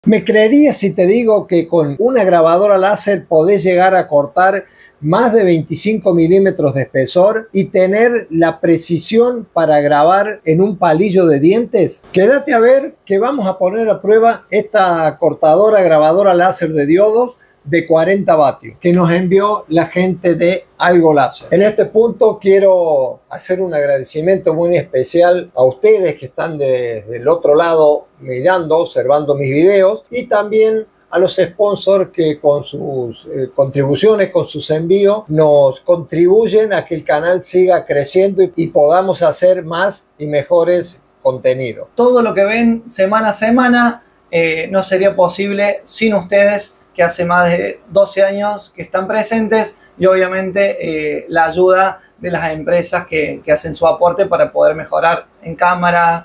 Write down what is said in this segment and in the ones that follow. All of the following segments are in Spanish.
¿Me creerías si te digo que con una grabadora láser podés llegar a cortar más de 25 milímetros de espesor y tener la precisión para grabar en un palillo de dientes? Quédate a ver que vamos a poner a prueba esta cortadora grabadora láser de diodos de 40 vatios que nos envió la gente de Algo Láser. En este punto quiero hacer un agradecimiento muy especial a ustedes que están del otro lado mirando, observando mis videos, y también a los sponsors que con sus contribuciones, con sus envíos, nos contribuyen a que el canal siga creciendo y podamos hacer más y mejores contenidos. Todo lo que ven semana a semana no sería posible sin ustedes, que hace más de 12 años que están presentes, y obviamente la ayuda de las empresas que hacen su aporte para poder mejorar en cámara,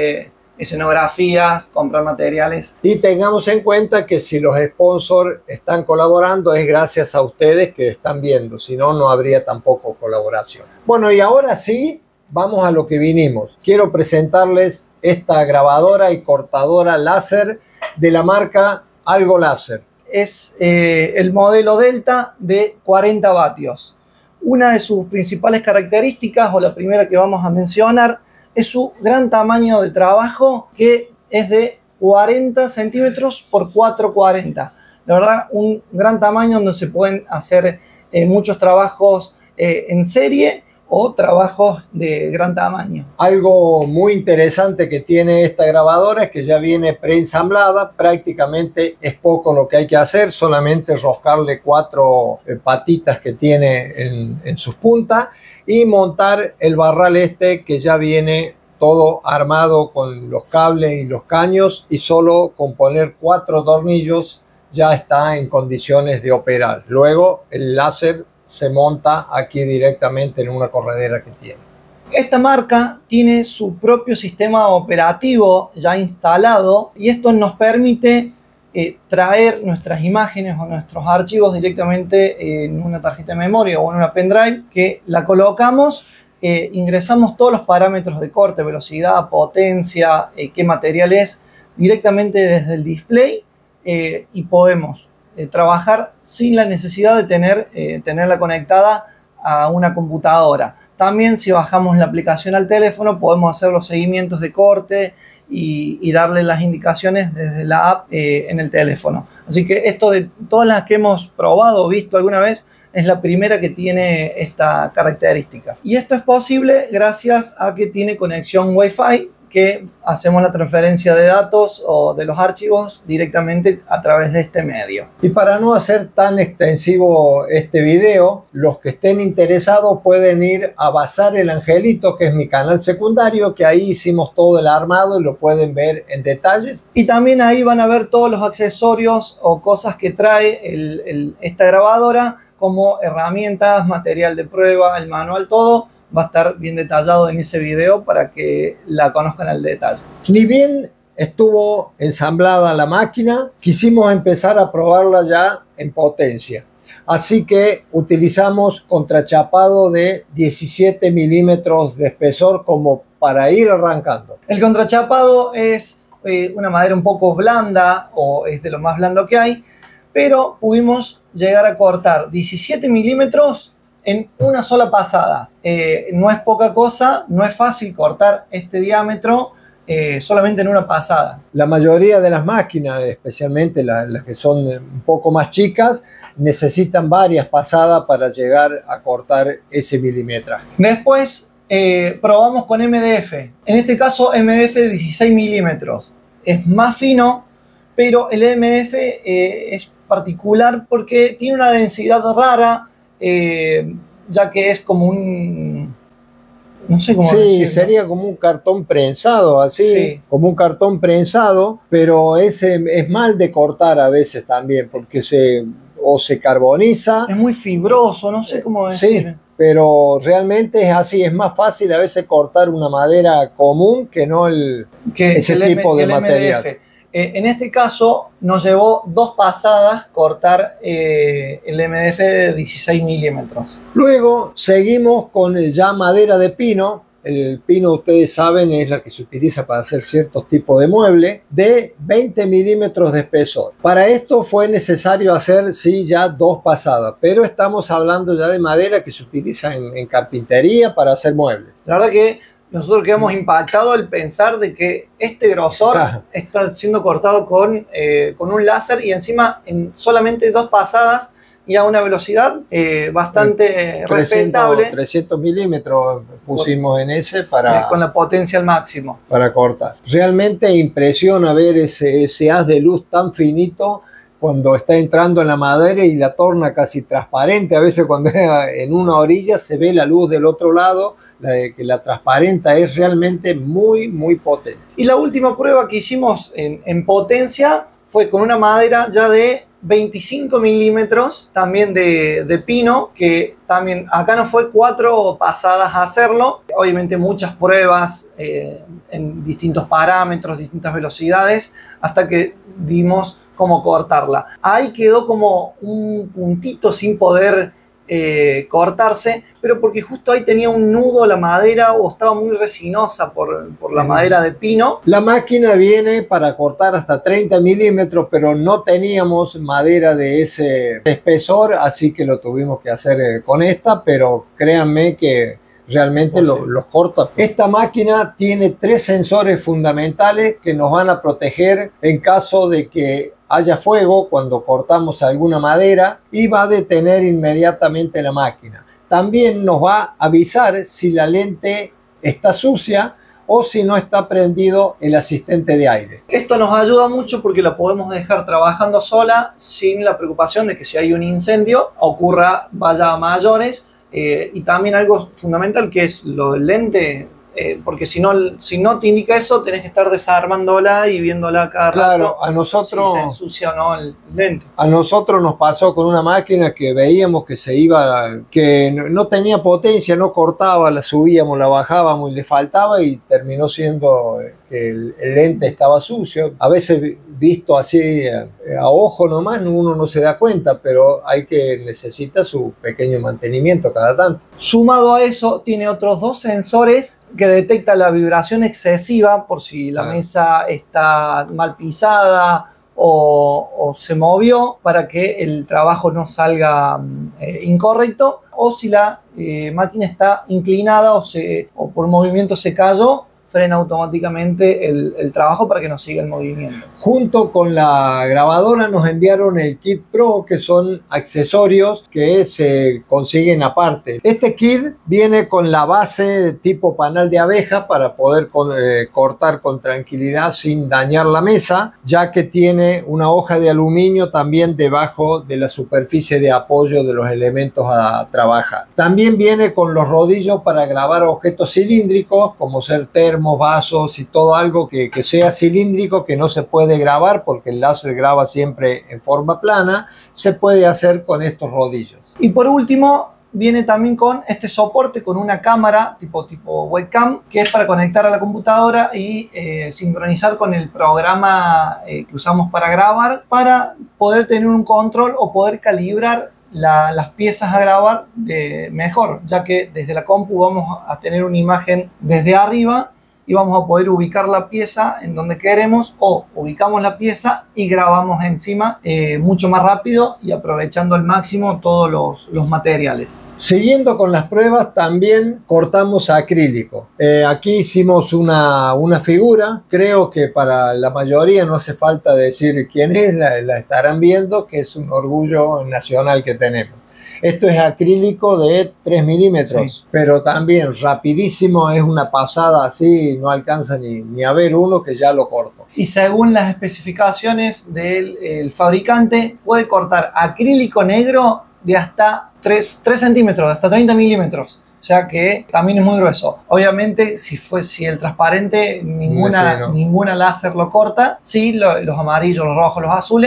escenografías, comprar materiales. Y tengamos en cuenta que si los sponsors están colaborando es gracias a ustedes que están viendo, si no, no habría tampoco colaboración. Bueno, y ahora sí, vamos a lo que vinimos. Quiero presentarles esta grabadora y cortadora láser de la marca Algo Láser. Es el modelo Delta de 40 vatios. Una de sus principales características, o la primera que vamos a mencionar, es su gran tamaño de trabajo, que es de 40 centímetros por 440. La verdad, un gran tamaño donde se pueden hacer muchos trabajos en serie o trabajos de gran tamaño. Algo muy interesante que tiene esta grabadora es que ya viene preensamblada. Prácticamente es poco lo que hay que hacer, solamente roscarle 4 patitas que tiene en sus puntas y montar el barral este que ya viene todo armado con los cables y los caños, y solo con poner 4 tornillos ya está en condiciones de operar. Luego el láser se monta aquí directamente en una corredera que tiene. Esta marca tiene su propio sistema operativo ya instalado, y esto nos permite traer nuestras imágenes o nuestros archivos directamente en una tarjeta de memoria o en una pendrive, que la colocamos, ingresamos todos los parámetros de corte, velocidad, potencia, qué material es, directamente desde el display, y podemos trabajar sin la necesidad de tenerla conectada a una computadora. También, si bajamos la aplicación al teléfono, podemos hacer los seguimientos de corte y darle las indicaciones desde la app en el teléfono. Así que esto, de todas las que hemos probado o visto alguna vez, es la primera que tiene esta característica. Y esto es posible gracias a que tiene conexión Wi-Fi, que hacemos la transferencia de datos o de los archivos directamente a través de este medio. Y para no hacer tan extensivo este video, los que estén interesados pueden ir a Bazar El Angelito, que es mi canal secundario, que ahí hicimos todo el armado y lo pueden ver en detalles. Y también ahí van a ver todos los accesorios o cosas que trae esta grabadora, como herramientas, material de prueba, el manual, todo va a estar bien detallado en ese video para que la conozcan al detalle. Ni bien estuvo ensamblada la máquina, quisimos empezar a probarla ya en potencia. Así que utilizamos contrachapado de 17 milímetros de espesor como para ir arrancando. El contrachapado es una madera un poco blanda, o es de lo más blando que hay, pero pudimos llegar a cortar 17 milímetros en una sola pasada. No es poca cosa, no es fácil cortar este diámetro solamente en una pasada. La mayoría de las máquinas, especialmente las que son un poco más chicas, necesitan varias pasadas para llegar a cortar ese milimetraje. Después probamos con MDF. En este caso MDF de 16 milímetros. Es más fino, pero el MDF es particular porque tiene una densidad rara, ya que es como un... no sé cómo decirlo. Sí, sería como un cartón prensado, así, sí, como un cartón prensado, pero ese es mal de cortar a veces también, porque se carboniza. Es muy fibroso, no sé cómo decir. Sí, pero realmente es así, es más fácil a veces cortar una madera común que no ese tipo de material. MDF. En este caso nos llevó 2 pasadas cortar el MDF de 16 milímetros. Luego seguimos con ya madera de pino, el pino, ustedes saben, es la que se utiliza para hacer ciertos tipos de mueble, de 20 milímetros de espesor. Para esto fue necesario hacer, sí, ya 2 pasadas, pero estamos hablando ya de madera que se utiliza en carpintería para hacer muebles. La verdad que nosotros quedamos impactados al pensar de que este grosor está siendo cortado con un láser y encima en solamente 2 pasadas y a una velocidad bastante respetable. 300 milímetros pusimos en ese para... con la potencia al máximo. Para cortar. Realmente impresiona ver ese haz de luz tan finito cuando está entrando en la madera y la torna casi transparente. A veces cuando en una orilla se ve la luz del otro lado, que la transparenta. Es realmente muy, muy potente. Y la última prueba que hicimos en potencia fue con una madera ya de 25 milímetros, también de pino, que también acá nos fue 4 pasadas a hacerlo. Obviamente muchas pruebas en distintos parámetros, distintas velocidades, hasta que dimos cómo cortarla. Ahí quedó como un puntito sin poder cortarse, pero porque justo ahí tenía un nudo la madera o estaba muy resinosa por la madera de pino. La máquina viene para cortar hasta 30 milímetros, pero no teníamos madera de ese espesor, así que lo tuvimos que hacer con esta, pero créanme que realmente los corta. Esta máquina tiene 3 sensores fundamentales que nos van a proteger en caso de que haya fuego cuando cortamos alguna madera y va a detener inmediatamente la máquina. También nos va a avisar si la lente está sucia o si no está prendido el asistente de aire. Esto nos ayuda mucho porque la podemos dejar trabajando sola sin la preocupación de que si hay un incendio vaya a mayores. Y también algo fundamental que es lo del lente, porque si no te indica eso, tenés que estar desarmándola y viéndola cada rato. A nosotros, si se ensucia o no el lente. A nosotros nos pasó con una máquina que veíamos que se iba, que no tenía potencia, no cortaba, la subíamos, la bajábamos y le faltaba y terminó siendo que el lente estaba sucio. A veces visto así a ojo nomás uno no se da cuenta, pero necesita su pequeño mantenimiento cada tanto. Sumado a eso, tiene otros 2 sensores que detectan la vibración excesiva por si la mesa está mal pisada o se movió, para que el trabajo no salga incorrecto, o si la máquina está inclinada o por movimiento se cayó, frena automáticamente el trabajo para que no siga el movimiento. Junto con la grabadora nos enviaron el kit Pro, que son accesorios que se consiguen aparte. Este kit viene con la base tipo panal de abeja para poder cortar con tranquilidad sin dañar la mesa, ya que tiene una hoja de aluminio también debajo de la superficie de apoyo de los elementos a trabajar. También viene con los rodillos para grabar objetos cilíndricos como ser termos, vasos y todo algo que sea cilíndrico, que no se puede grabar porque el láser graba siempre en forma plana. Se puede hacer con estos rodillos. Y por último viene también con este soporte con una cámara tipo webcam, que es para conectar a la computadora y sincronizar con el programa que usamos para grabar, para poder tener un control o poder calibrar las piezas a grabar mejor, ya que desde la compu vamos a tener una imagen desde arriba y vamos a poder ubicar la pieza en donde queremos, o ubicamos la pieza y grabamos encima mucho más rápido y aprovechando al máximo todos los materiales. Siguiendo con las pruebas, también cortamos acrílico. Aquí hicimos una figura, creo que para la mayoría no hace falta decir quién es, la estarán viendo, que es un orgullo nacional que tenemos. Esto es acrílico de 3 milímetros, sí, pero también rapidísimo, es una pasada así, no alcanza ni a ver uno que ya lo corto. Y según las especificaciones del fabricante, puede cortar acrílico negro de hasta 3 centímetros, de hasta 30 milímetros. O sea que también es muy grueso. Obviamente, si el transparente, ninguna láser lo corta. Sí, los amarillos, los rojos, los azules,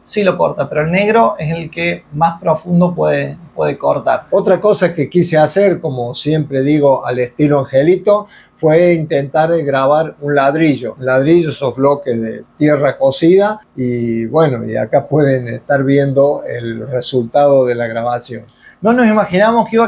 sí lo corta, pero el negro es el que más profundo puede cortar. Otra cosa que quise hacer, como siempre digo, al estilo Angelito, fue intentar grabar un ladrillo. Esos bloques de tierra cocida, y bueno, y acá pueden estar viendo el resultado de la grabación. No nos imaginamos que iba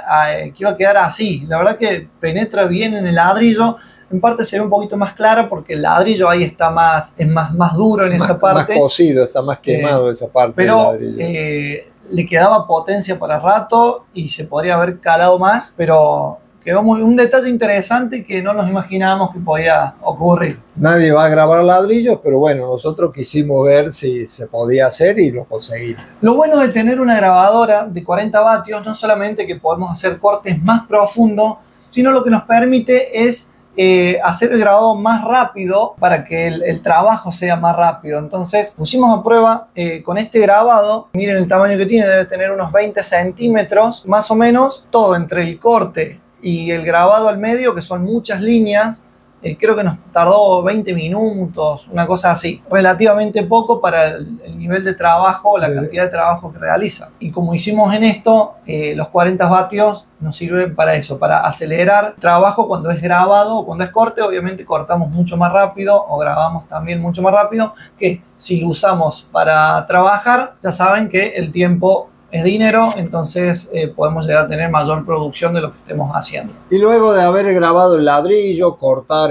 a quedar así. La verdad que penetra bien en el ladrillo. En parte se ve un poquito más claro porque el ladrillo ahí está es más duro en esa parte. Más cocido, está más quemado esa parte pero, del ladrillo. Le quedaba potencia para rato y se podría haber calado más, pero quedó un detalle interesante que no nos imaginábamos que podía ocurrir. Nadie va a grabar ladrillos, pero bueno, nosotros quisimos ver si se podía hacer y lo conseguimos. Lo bueno de tener una grabadora de 40 vatios, no solamente que podemos hacer cortes más profundos, sino lo que nos permite es hacer el grabado más rápido para que el trabajo sea más rápido. Entonces pusimos a prueba con este grabado. Miren el tamaño que tiene, debe tener unos 20 centímetros más o menos, todo entre el corte y el grabado al medio, que son muchas líneas. Creo que nos tardó 20 minutos, una cosa así. Relativamente poco para el nivel de trabajo, la cantidad de trabajo que realiza. Y como hicimos en esto, los 40 vatios nos sirven para eso, para acelerar trabajo cuando es grabado o cuando es corte. Obviamente cortamos mucho más rápido o grabamos también mucho más rápido, que si lo usamos para trabajar, ya saben que el tiempo es dinero, entonces podemos llegar a tener mayor producción de lo que estemos haciendo. Y luego de haber grabado el ladrillo, cortar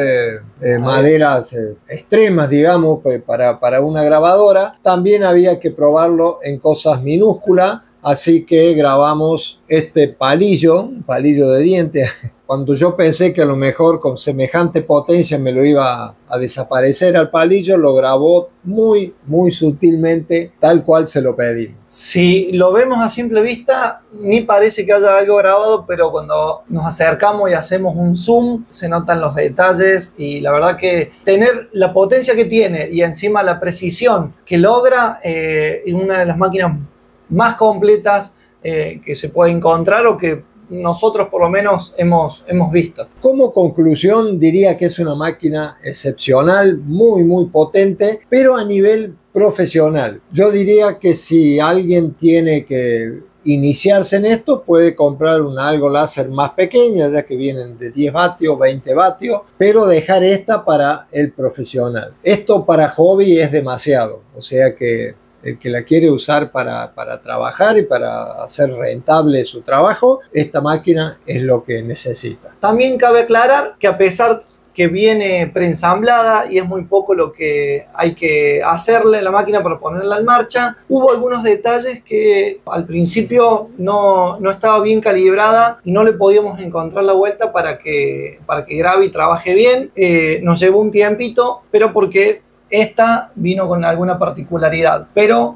maderas extremas, digamos, para una grabadora, también había que probarlo en cosas minúsculas, así que grabamos este palillo, un palillo de diente. Cuando yo pensé que a lo mejor con semejante potencia me lo iba a desaparecer al palillo, lo grabó muy, muy sutilmente, tal cual se lo pedimos. Si lo vemos a simple vista, ni parece que haya algo grabado, pero cuando nos acercamos y hacemos un zoom, se notan los detalles, y la verdad que tener la potencia que tiene y encima la precisión que logra es una de las máquinas más completas que se puede encontrar o que nosotros por lo menos hemos visto. Como conclusión diría que es una máquina excepcional, muy muy potente, pero a nivel profesional. Yo diría que si alguien tiene que iniciarse en esto, puede comprar una algo láser más pequeña, ya que vienen de 10 vatios, 20 vatios, pero dejar esta para el profesional. Esto para hobby es demasiado, o sea que el que la quiere usar para trabajar y para hacer rentable su trabajo, esta máquina es lo que necesita. También cabe aclarar que a pesar que viene preensamblada y es muy poco lo que hay que hacerle a la máquina para ponerla en marcha, hubo algunos detalles que al principio no estaba bien calibrada y no le podíamos encontrar la vuelta para que grabe y trabaje bien. Nos llevó un tiempito, pero porque esta vino con alguna particularidad, pero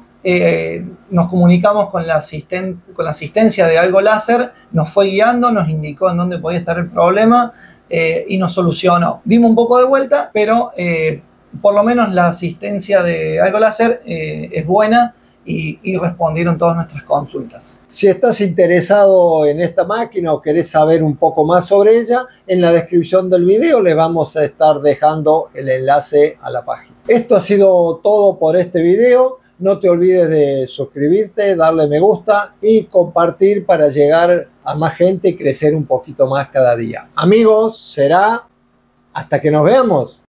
nos comunicamos con la asistencia de Algo Láser, nos fue guiando, nos indicó en dónde podía estar el problema y nos solucionó. Dimos un poco de vuelta, pero por lo menos la asistencia de Algo Láser es buena y respondieron todas nuestras consultas. Si estás interesado en esta máquina o querés saber un poco más sobre ella, en la descripción del video les vamos a estar dejando el enlace a la página. Esto ha sido todo por este video. No te olvides de suscribirte, darle me gusta y compartir para llegar a más gente y crecer un poquito más cada día. Amigos, será hasta que nos veamos.